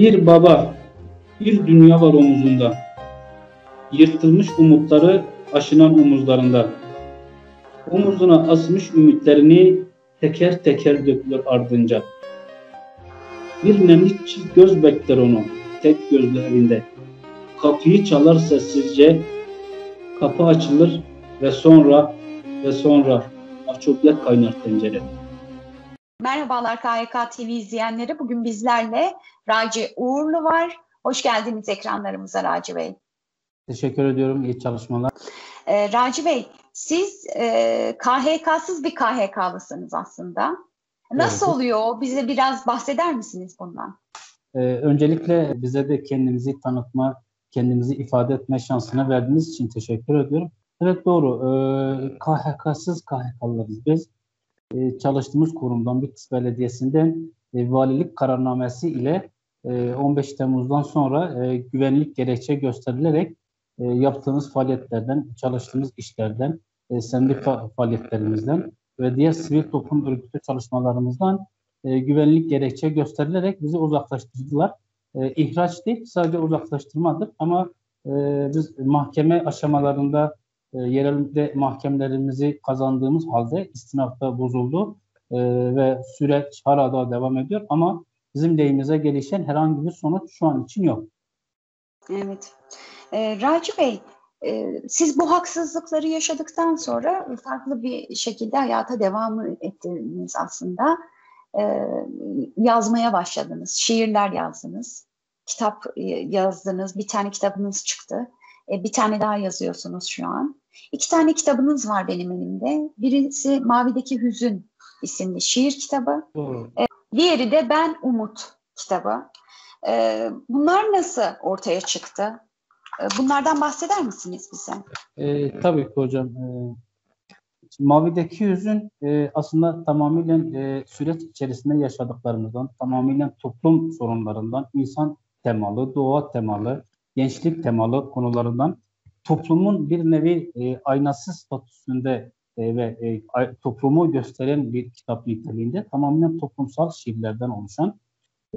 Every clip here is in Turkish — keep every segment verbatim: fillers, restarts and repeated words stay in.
Bir baba, bir dünya var omuzunda. Yırtılmış umutları aşınan omuzlarında. Omuzuna asmış ümitlerini teker teker dökülür ardınca. Bir nemli çift göz bekler onu, tek gözlü evinde. Kapıyı çalar sessizce, kapı açılır ve sonra ve sonra açoklyak kaynar tencere. Merhabalar K Y K T V izleyenleri. Bugün bizlerle Raci Uğurlu var. Hoş geldiniz ekranlarımıza Raci Bey. Teşekkür ediyorum. İyi çalışmalar. Ee, Raci Bey, siz e, K H K'sız bir K H K'lısınız aslında. Nasıl Evet. oluyor? Bize biraz bahseder misiniz bundan? Ee, öncelikle bize de kendimizi tanıtma, kendimizi ifade etme şansını verdiğiniz için teşekkür ediyorum. Evet, doğru. Ee, K H K'sız K H K'lılarız biz. Ee, çalıştığımız kurumdan, Bitlis Belediyesi'nden e, valilik kararnamesi ile e, on beş Temmuz'dan sonra e, güvenlik gerekçe gösterilerek e, yaptığımız faaliyetlerden, çalıştığımız işlerden, e, sendika faaliyetlerimizden ve diğer sivil toplum örgütü çalışmalarımızdan e, güvenlik gerekçe gösterilerek bizi uzaklaştırdılar. E, ihraç değil, sadece uzaklaştırmadır ama e, biz mahkeme aşamalarında e, yerelde mahkemelerimizi kazandığımız halde istinafta bozuldu e, ve süreç hala daha devam ediyor ama bizim lehimize gelişen herhangi bir sonuç şu an için yok. Evet. Ee, Raci Bey, e, siz bu haksızlıkları yaşadıktan sonra farklı bir şekilde hayata devam ettiniz aslında. Ee, yazmaya başladınız, şiirler yazdınız, kitap e, yazdınız, bir tane kitabınız çıktı. E, bir tane daha yazıyorsunuz şu an. İki tane kitabınız var benim elimde. Birisi Mavideki Hüzün isimli şiir kitabı. Doğru. E, diğeri de Ben Umut kitabı. E, bunlar nasıl ortaya çıktı? E, bunlardan bahseder misiniz bize? E, tabii ki hocam. E, Mavideki Hüzün e, aslında tamamen e, süreç içerisinde yaşadıklarımızdan, tamamen toplum sorunlarından, insan temalı, doğa temalı, gençlik temalı konularından toplumun bir nevi e, aynası statüsünde e, ve e, ay, toplumu gösteren bir kitap niteliğinde tamamen toplumsal şiirlerden oluşan e,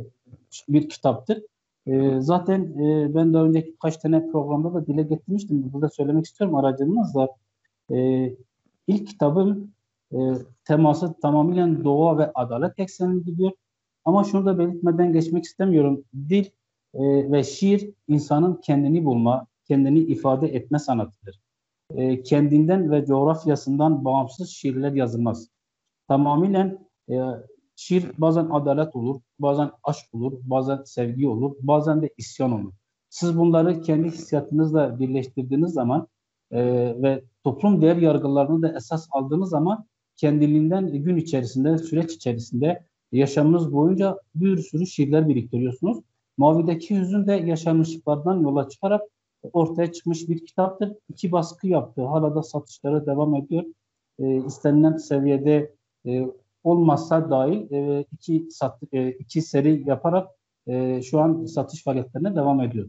bir kitaptır. E, zaten e, ben daha önceki kaç tane programda da dile getirmiştim. Burada söylemek istiyorum aracınızla. E, ilk kitabın e, teması tamamen doğa ve adalet eksenine gidiyor. Ama şunu da belirtmeden geçmek istemiyorum. Dil e, ve şiir insanın kendini bulma, kendini ifade etme sanatıdır. E, kendinden ve coğrafyasından bağımsız şiirler yazılmaz. Tamamen e, şiir bazen adalet olur, bazen aşk olur, bazen sevgi olur, bazen de isyan olur. Siz bunları kendi hissiyatınızla birleştirdiğiniz zaman e, ve toplum değer yargılarını da esas aldığınız zaman kendiliğinden gün içerisinde, süreç içerisinde yaşamınız boyunca bir sürü şiirler biriktiriyorsunuz. Mavideki Hüzün de yaşanmışlıklardan yola çıkarak ortaya çıkmış bir kitaptır. İki baskı yaptı. Hala da satışlara devam ediyor. E, istenilen seviyede e, olmazsa dahil e, iki, sat, e, iki seri yaparak e, şu an satış faaliyetlerine devam ediyor.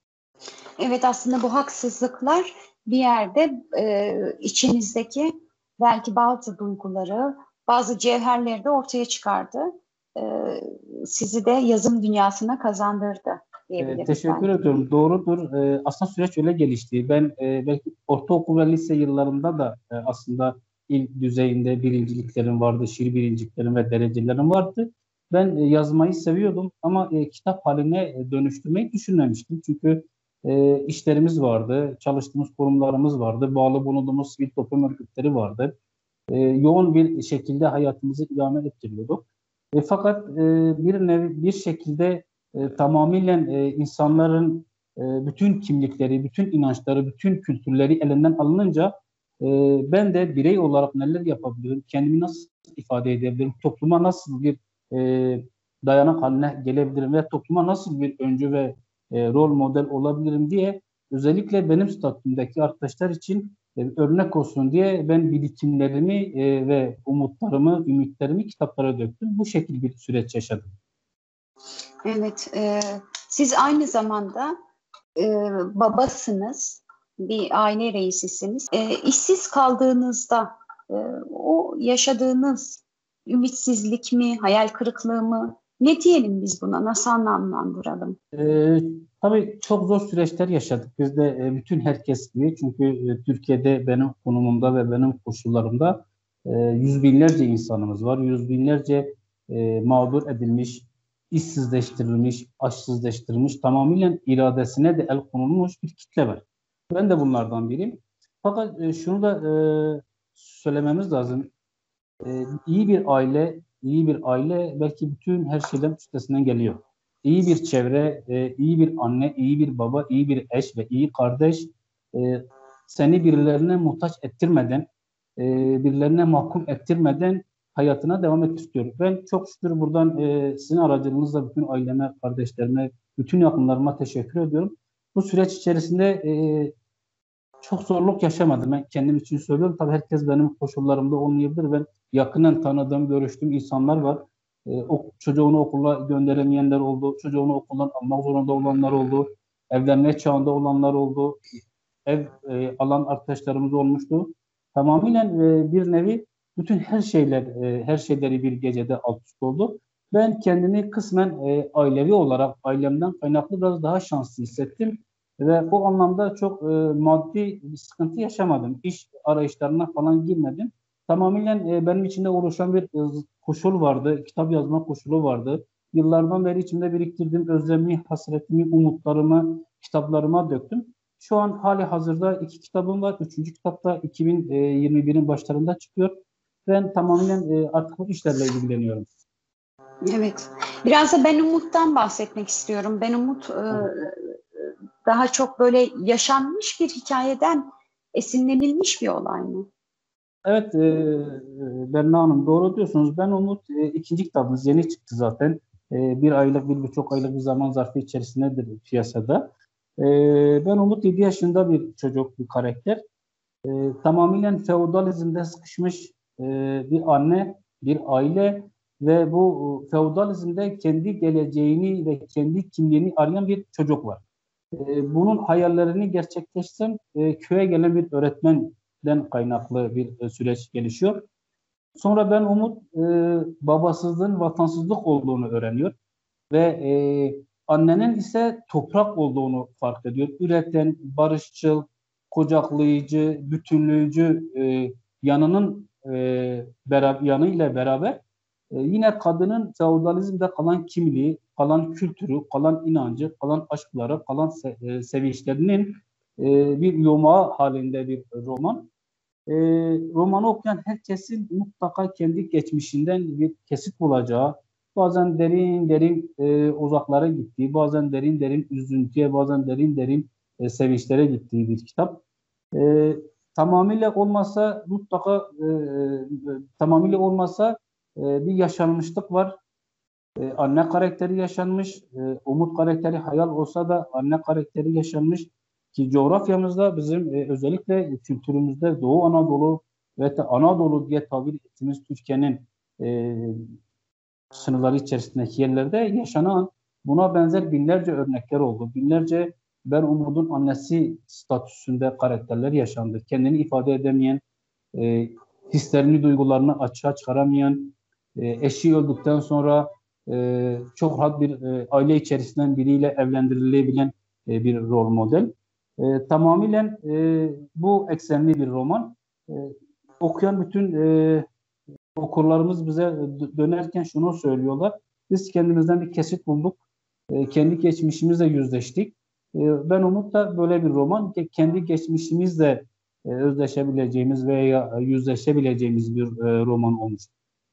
Evet, aslında bu haksızlıklar bir yerde e, içinizdeki belki bazı duyguları, bazı cevherleri de ortaya çıkardı. E, sizi de yazım dünyasına kazandırdı diyebiliriz. E, teşekkür belki. ediyorum. Doğrudur. E, aslında süreç öyle gelişti. Ben e, belki ortaokul ve lise yıllarında da e, aslında il düzeyinde birinciliklerim vardı, şiir birinciliklerim ve derecelerim vardı. Ben e, yazmayı seviyordum ama e, kitap haline e, dönüştürmeyi düşünmemiştim. Çünkü e, işlerimiz vardı, çalıştığımız kurumlarımız vardı, bağlı bulunduğumuz sivil toplum örgütleri vardı. E, yoğun bir şekilde hayatımızı idame ettiriyorduk. E, fakat e, bir nevi bir şekilde e, tamamen e, insanların e, bütün kimlikleri, bütün inançları, bütün kültürleri elinden alınınca e, ben de birey olarak neler yapabilirim, kendimi nasıl ifade edebilirim, topluma nasıl bir e, dayanak haline gelebilirim ve topluma nasıl bir öncü ve e, rol model olabilirim diye özellikle benim statümdeki arkadaşlar için e, örnek olsun diye ben birikimlerimi e, ve umutlarımı, ümitlerimi kitaplara döktüm. Bu şekilde bir süreç yaşadım. Evet, e, siz aynı zamanda e, babasınız, bir aile reisisiniz. E, işsiz kaldığınızda e, o yaşadığınız ümitsizlik mi, hayal kırıklığı mı, Ne diyelim biz buna? Nasıl anlamlandıralım? Ee, tabii çok zor süreçler yaşadık. Biz de e, bütün herkes gibi. Çünkü e, Türkiye'de benim konumumda ve benim koşullarımda e, yüz binlerce insanımız var. Yüz binlerce e, mağdur edilmiş, işsizleştirilmiş, açsızleştirilmiş, tamamıyla iradesine de el konulmuş bir kitle var. Ben de bunlardan biriyim. Fakat e, şunu da e, söylememiz lazım. E, iyi bir aile, iyi bir aile belki bütün her şeyden üstesinden geliyor. İyi bir çevre, e, iyi bir anne, iyi bir baba, iyi bir eş ve iyi kardeş e, seni birilerine muhtaç ettirmeden, e, birilerine mahkum ettirmeden hayatına devam etmek istiyorum. Ben çok şükür buradan e, sizin aracılığınızla bütün aileme, kardeşlerime, bütün yakınlarıma teşekkür ediyorum. Bu süreç içerisinde e, çok zorluk yaşamadım. Ben kendim için söylüyorum. Tabii herkes benim koşullarımda olmayabilir. Ben yakından tanıdığım, görüştüğüm insanlar var. E, o, çocuğunu okula gönderemeyenler oldu. Çocuğunu okuldan almak zorunda olanlar oldu. Evlenme çağında olanlar oldu. Ev e, alan arkadaşlarımız olmuştu. Tamamıyla e, bir nevi bütün her şeyler, e, her şeyleri bir gecede alt üst oldu. Ben kendimi kısmen e, ailevi olarak ailemden kaynaklı biraz daha şanslı hissettim. Ve bu anlamda çok e, maddi bir sıkıntı yaşamadım. İş arayışlarına falan girmedim. Tamamıyla e, benim içinde oluşan bir e, koşul vardı. Kitap yazma koşulu vardı. Yıllardan beri içimde biriktirdiğim özlemi, hasretimi, umutlarımı kitaplarıma döktüm. Şu an hali hazırda iki kitabım var. Üçüncü kitap da iki bin yirmi birin başlarında çıkıyor. Ben tamamen e, artık bu işlerle ilgileniyorum. Evet. Biraz da Ben Umut'tan bahsetmek istiyorum. Ben Umut e, daha çok böyle yaşanmış bir hikayeden esinlenilmiş bir olay mı? Evet, e, Berna Hanım doğru diyorsunuz. Ben Umut e, ikinci kitabımız yeni çıktı zaten. E, bir aylık, bir buçuk aylık bir zaman zarfı içerisindedir piyasada. E, Ben Umut yedi yaşında bir çocuk, bir karakter. E, Tamamen feodalizmde sıkışmış e, bir anne, bir aile ve bu e, feodalizmde kendi geleceğini ve kendi kimliğini arayan bir çocuk var. E, bunun hayallerini gerçekleştiren e, köye gelen bir öğretmenden kaynaklı bir e, süreç gelişiyor. Sonra Ben Umut e, babasızlığın vatansızlık olduğunu öğreniyor ve e, annenin ise toprak olduğunu fark ediyor. Üreten, barışçıl, kucaklayıcı, bütünlüğücü e, yanının e, beraber, yanıyla beraber e, yine kadının feodalizmde kalan kimliği, kalan kültürü, kalan inancı, kalan aşkları, kalan se e, sevinçlerinin e, bir yumağı halinde bir roman. E, Romanı okuyan herkesin mutlaka kendi geçmişinden bir kesit bulacağı, bazen derin derin e, uzaklara gittiği, bazen derin derin üzüntüye, bazen derin derin e, sevinçlere gittiği bir kitap. E, Tamamıyla olmasa mutlaka e, e, tamamıyla olmasa e, bir yaşanmışlık var. E, anne karakteri yaşanmış, e, Umut karakteri hayal olsa da anne karakteri yaşanmış ki coğrafyamızda bizim e, özellikle kültürümüzde Doğu Anadolu ve de Anadolu diye tabir ettiğimiz Türkiye'nin e, sınırları içerisindeki yerlerde yaşanan buna benzer binlerce örnekler oldu. Binlerce Ben Umut'un annesi statüsünde karakterler yaşandı. Kendini ifade edemeyen, e, hislerini, duygularını açığa çıkaramayan, e, eşi öldükten sonra e, çok rahat bir e, aile içerisinden biriyle evlendirilebilen e, bir rol model. E, tamamen e, bu eksenli bir roman. E, Okuyan bütün e, okurlarımız bize dönerken şunu söylüyorlar. Biz kendimizden bir kesit bulduk. E, kendi geçmişimizle yüzleştik. E, Ben Umut da böyle bir roman. Kendi geçmişimizle e, özdeşebileceğimiz veya yüzleşebileceğimiz bir e, roman olmuş.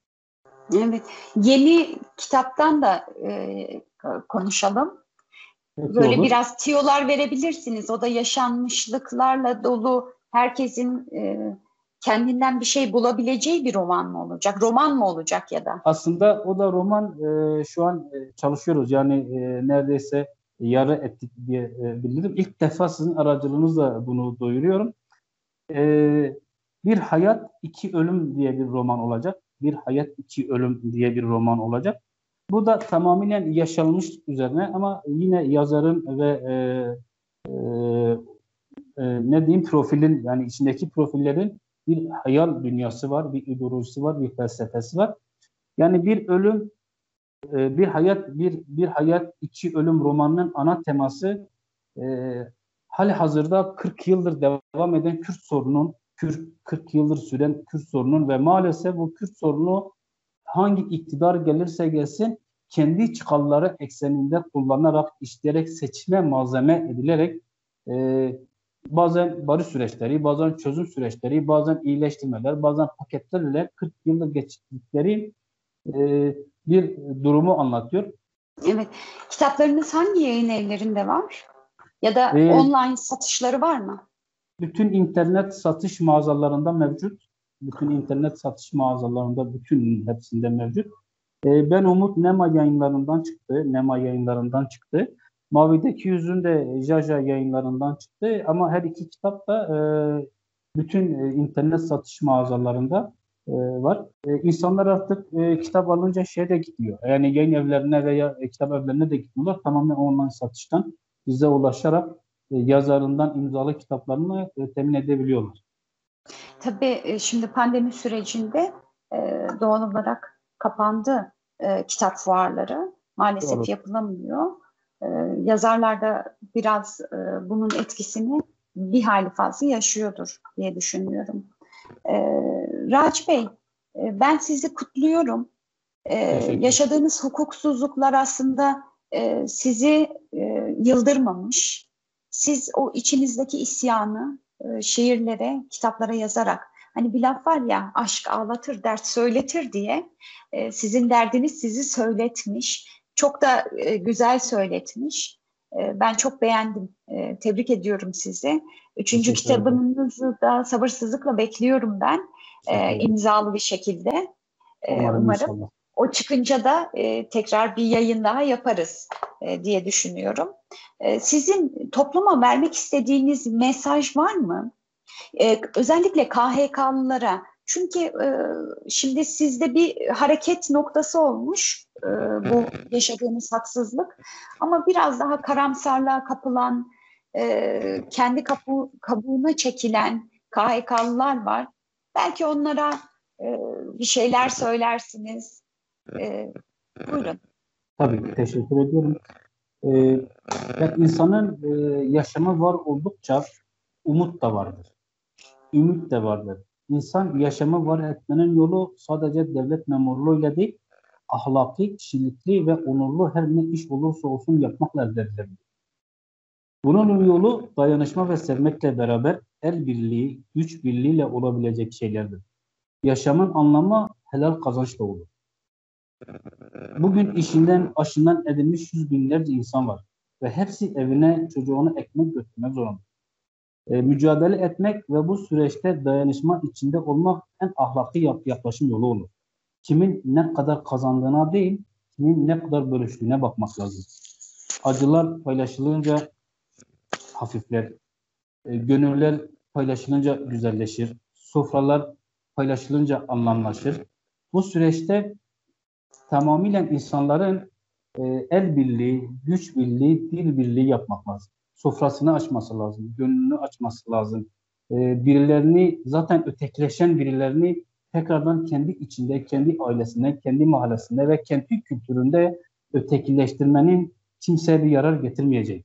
Evet. Yeni kitaptan da e, konuşalım. Peki Böyle olur. biraz tiyolar verebilirsiniz. O da yaşanmışlıklarla dolu, herkesin e, kendinden bir şey bulabileceği bir roman mı olacak? Roman mı olacak ya da? Aslında o da roman e, şu an e, çalışıyoruz. Yani e, neredeyse yarı ettik diye e, bilirim. İlk defa sizin aracılığınızla bunu duyuruyorum. E, Bir Hayat İki Ölüm diye bir roman olacak. Bir Hayat İki Ölüm diye bir roman olacak. Bu da tamamen yaşanmış üzerine ama yine yazarın ve e, e, e, ne diyeyim profilin yani içindeki profillerin bir hayal dünyası var, bir ideolojisi var, bir felsefesi var. Yani bir ölüm e, bir hayat bir bir hayat iki ölüm romanının ana teması e, hali hazırda kırk yıldır devam eden Kürt sorunun, Kürt, kırk yıldır süren Kürt sorunun ve maalesef bu Kürt sorunu hangi iktidar gelirse gelsin kendi çıkarları ekseninde kullanarak, işleyerek, seçime malzeme edilerek e, bazen barış süreçleri, bazen çözüm süreçleri, bazen iyileştirmeler, bazen paketlerle kırk yıldır geçtikleri e, bir durumu anlatıyor. Evet. Kitaplarınız hangi yayın evlerinde var? Ya da E, online satışları var mı? Bütün internet satış mağazalarında mevcut. Bütün internet satış mağazalarında, bütün hepsinde mevcut. E, Ben Umut Nema yayınlarından çıktı. Nema yayınlarından çıktı. Mavi'deki Yüzün de Jaja yayınlarından çıktı. Ama her iki kitap da e, bütün e, internet satış mağazalarında e, var. E, insanlar artık e, kitap alınca şeye de gitmiyor. Yani yayın evlerine veya e, kitap evlerine de gitmiyorlar. Tamamen online satıştan bize ulaşarak e, yazarından imzalı kitaplarını e, temin edebiliyorlar. Tabii e, şimdi pandemi sürecinde e, doğal olarak kapandı e, kitap fuarları. Maalesef Doğru. yapılamıyor. E, yazarlar da biraz e, bunun etkisini bir hayli fazla yaşıyordur diye düşünüyorum. E, Raci Bey, e, ben sizi kutluyorum. E, yaşadığınız hukuksuzluklar aslında e, sizi e, yıldırmamış. Siz o içinizdeki isyanı e, şiirlere, kitaplara yazarak, hani bir laf var ya, aşk ağlatır, dert söyletir diye, e, sizin derdiniz sizi söyletmiş. Çok da e, güzel söyletmiş. E, ben çok beğendim. E, tebrik ediyorum sizi. Üçüncü Teşekkür ederim. kitabınızı da sabırsızlıkla bekliyorum ben. E, imzalı bir şekilde. E, Umarım, umarım. inşallah. O çıkınca da e, tekrar bir yayın daha yaparız e, diye düşünüyorum. E, sizin topluma vermek istediğiniz mesaj var mı? E, özellikle K H K'lılara. Çünkü e, şimdi sizde bir hareket noktası olmuş e, bu yaşadığınız haksızlık. Ama biraz daha karamsarlığa kapılan, e, kendi kabu kabuğuna çekilen K H K'lılar var. Belki onlara e, bir şeyler söylersiniz. E, buyurun. Tabii, teşekkür ediyorum. Ee, yani insanın e, yaşamı var oldukça umut da vardır. Ümit de vardır. İnsan yaşamı var etmenin yolu sadece devlet memurluğuyla değil, ahlaki, kişilikli ve onurlu her ne iş olursa olsun yapmakla elde edilir. Bunun yolu dayanışma ve sevmekle beraber el birliği, güç birliğiyle olabilecek şeylerdir. Yaşamın anlamı helal kazançla olur. Bugün işinden, aşından edilmiş yüz binlerce insan var. Ve hepsi evine, çocuğuna ekmek götürmek zorunda. E, mücadele etmek ve bu süreçte dayanışma içinde olmak en ahlaki yaklaşım yolu olur. Kimin ne kadar kazandığına değil, kimin ne kadar bölüştüğüne bakmak lazım. Acılar paylaşılınca hafifler, e, gönüller paylaşılınca güzelleşir, sofralar paylaşılınca anlamlaşır. Bu süreçte tamamıyla insanların e, el birliği, güç birliği, dil birliği yapmak lazım. Sofrasını açması lazım, gönlünü açması lazım. E, birilerini, zaten ötekileşen birilerini tekrardan kendi içinde, kendi ailesinde, kendi mahallesinde ve kendi kültüründe ötekileştirmenin kimseye bir yarar getirmeyecek.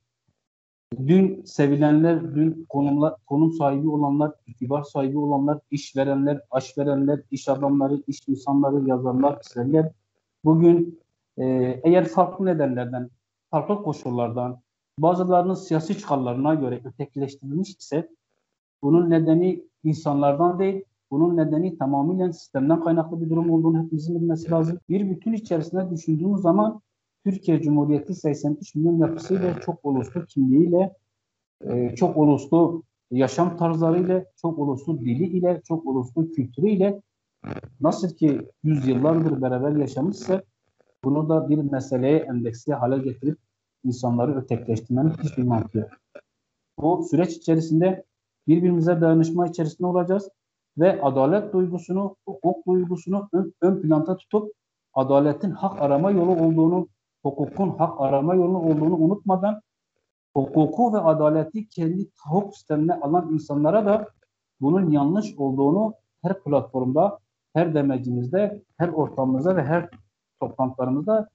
Dün sevilenler, dün konumlar, konum sahibi olanlar, itibar sahibi olanlar, işverenler, aşverenler, iş adamları, iş insanları, yazarlar, çizerler, bugün e, eğer farklı nedenlerden, farklı koşullardan, bazılarının siyasi çıkarlarına göre ötekileştirilmiş ise bunun nedeni insanlardan değil, bunun nedeni tamamıyla sistemden kaynaklı bir durum olduğunu hepimizin bilmesi lazım. Bir bütün içerisinde düşündüğümüz zaman Türkiye Cumhuriyeti seksen üç milyon yapısıyla, çok uluslu kimliğiyle, e, çok uluslu yaşam tarzlarıyla, çok uluslu dili ile, çok uluslu kültürüyle nasıl ki yüzyıllardır beraber yaşamışsa bunu da bir meseleye endeksli hale getirip insanları ötekileştirmenin hiçbir mantığı yok. Bu süreç içerisinde birbirimize dayanışma içerisinde olacağız ve adalet duygusunu, hukuk duygusunu ön, ön planda tutup adaletin hak arama yolu olduğunu, hukukun hak arama yolu olduğunu unutmadan hukuku ve adaleti kendi hukuk sistemine alan insanlara da bunun yanlış olduğunu her platformda, her demecimizde, her ortamımızda ve her toplantılarımızda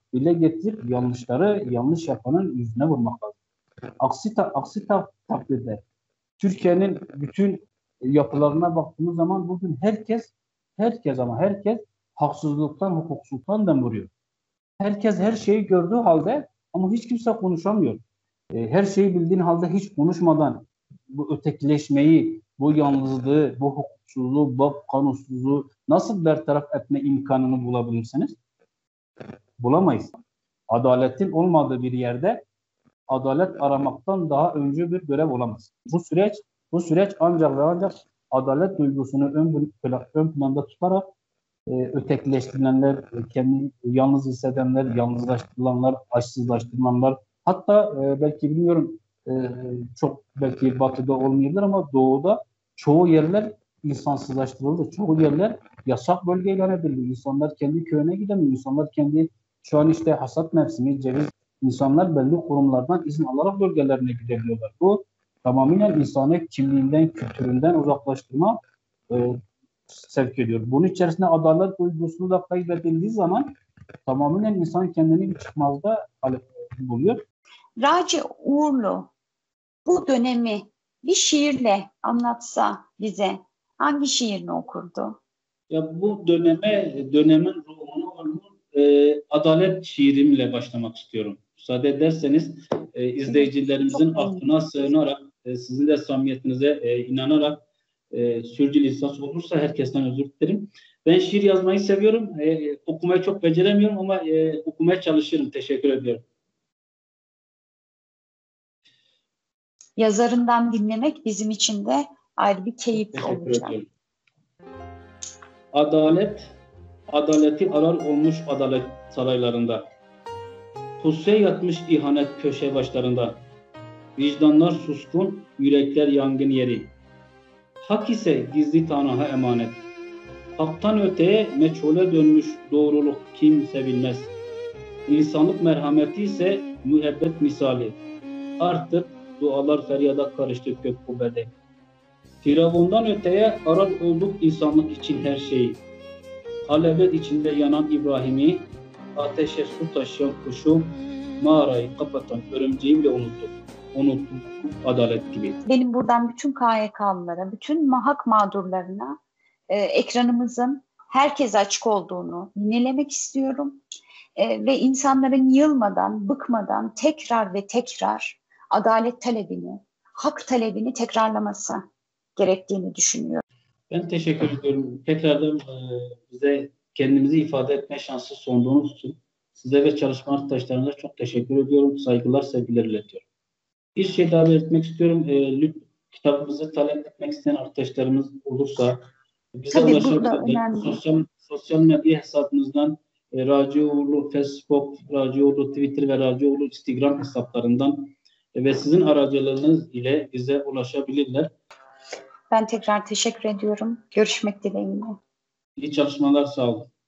dile getirip yanlışları yanlış yapanın yüzüne vurmak lazım. Aksi, ta, aksi ta, takdirde Türkiye'nin bütün yapılarına baktığımız zaman bugün herkes, herkes ama herkes haksızlıktan, hukuksuzluktan dem vuruyor. Herkes her şeyi gördüğü halde ama hiç kimse konuşamıyor. Her şeyi bildiğin halde hiç konuşmadan bu ötekileşmeyi, bu yalnızlığı, bu hukuksuzluğu, bu kanunsuzluğu nasıl bertaraf etme imkanını bulabilirsiniz? Bulamayız. Adaletin olmadığı bir yerde adalet aramaktan daha öncü bir görev olamaz. Bu süreç, bu süreç ancak ve ancak adalet duygusunu ön, ön planda tutarak e, ötekileştirilenler, kendini yalnız hissedenler, yalnızlaştırılanlar, açsızlaştırılanlar, hatta e, belki bilmiyorum e, çok belki batıda olmayabilir ama doğuda çoğu yerler insansızlaştırıldı. Çoğu yerler yasak bölge ilan edildi. İnsanlar kendi köyüne gidemiyor. İnsanlar kendi şu an işte hasat mevsimi, ceviz, insanlar belli kurumlardan izin alarak bölgelerine gidebiliyorlar. Bu tamamen insanı kimliğinden, kültüründen uzaklaştırma e, sevk ediyor. Bunun içerisinde adalet duygusunu da kaybedildiği zaman tamamen insan kendini bir çıkmazda buluyor. Raci Uğurlu bu dönemi bir şiirle anlatsa bize hangi şiirini okurdu? Ya bu döneme, dönemin ruhunu onun e, adalet şiirimle başlamak istiyorum. Müsaade ederseniz e, izleyicilerimizin affına sığınarak, e, sizin de samimiyetinize e, inanarak e, sürçülisan olursa herkesten özür dilerim. Ben şiir yazmayı seviyorum. E, okumayı çok beceremiyorum ama e, okumaya çalışırım. Teşekkür ediyorum. Yazarından dinlemek bizim için de ayrı bir keyif Teşekkür olacak. Ediyorum. Adalet, adaleti arar olmuş adalet saraylarında. Pusuya yatmış ihanet köşe başlarında. Vicdanlar suskun, yürekler yangın yeri. Hak ise gizli Tanrı'ya emanet. Haktan öteye meçhule dönmüş doğruluk kimse bilmez. İnsanlık merhameti ise müebbet misali. Artık dualar feryada karıştı kök kubbede. Firavundan öteye arar olduk insanlık için her şeyi. Halebet içinde yanan İbrahim'i, ateşe su taşıyan kuşu, mağarayı kapatan örümceği bile unuttuk. Unuttuk adalet gibi. Benim buradan bütün K Y K'lılara, bütün hak mağdurlarına e, ekranımızın herkese açık olduğunu yinelemek istiyorum. E, ve insanların yılmadan, bıkmadan tekrar ve tekrar adalet talebini, hak talebini tekrarlaması gerektiğini düşünüyorum. Ben teşekkür ediyorum. Tekrardan e, bize kendimizi ifade etme şansı sunduğunuz için size ve çalışma arkadaşlarınıza çok teşekkür ediyorum. Saygılar, sevgiler iletiyorum. Bir şey daha belirtmek istiyorum. E, kitabımızı talep etmek isteyen arkadaşlarımız olursa bize ulaşabilirler. Sosyal, sosyal medya hesabımızdan e, Raci Uğurlu Facebook, Raci Uğurlu Twitter ve Raci Uğurlu Instagram hesaplarından e, ve sizin aracılığınız ile bize ulaşabilirler. Ben tekrar teşekkür ediyorum. Görüşmek dileğiyle. İyi çalışmalar, sağ olun.